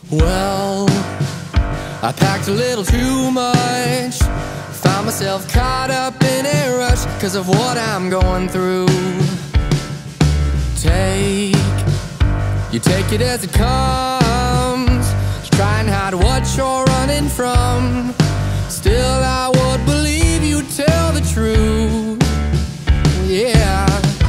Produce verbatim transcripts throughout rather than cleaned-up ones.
Well, I packed a little too much. Found myself caught up in a rush 'cause of what I'm going through. Take, you take it as it comes. Just try and hide what you're running from. Still I would believe you tell the truth. Yeah.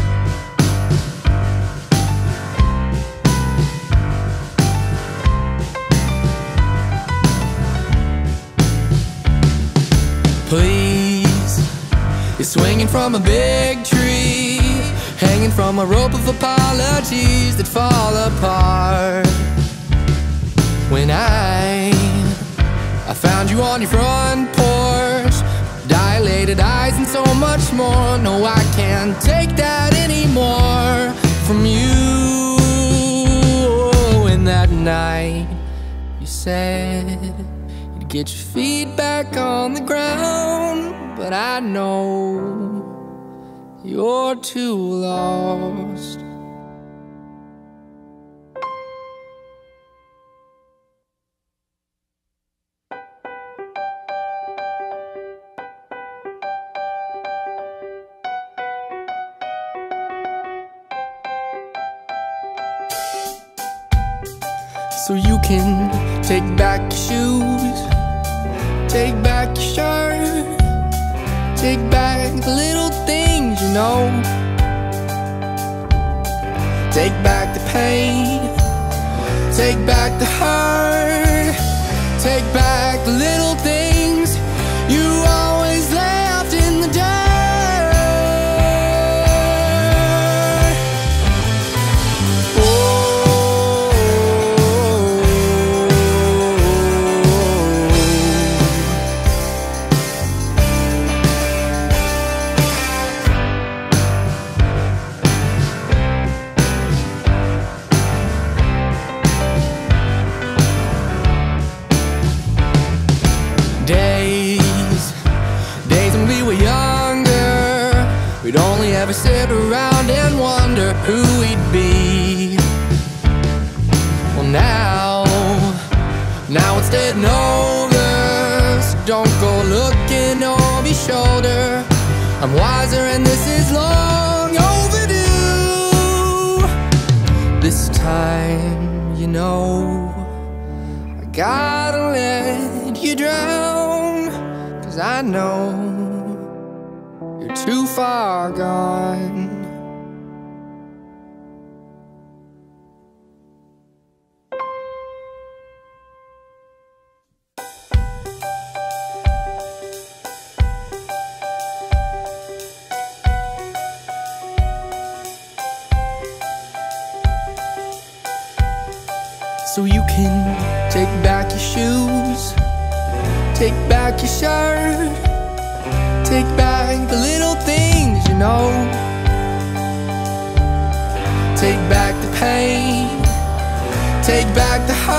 Please, you're swinging from a big tree, hanging from a rope of apologies that fall apart. When I, I found you on your front porch, dilated eyes and so much more. No, I can't take that anymore from you. And that night you said get your feet back on the ground, but I know you're too lost. So you can take back your shoes, take back your shirt, take back the little things, you know. Take back the pain, take back the hurt, take back the little things you always left in the dirt. Days, days when we were younger, we'd only ever sit around and wonder who we'd be. Well now, now it's dead and over, so don't go looking over your shoulder. I'm wiser and this is long overdue. This time, you know, I gotta let you drown, 'cause I know you're too far gone. So you can take back your shoes, take back your shirt, take back the little things, you know. Take back the pain, take back the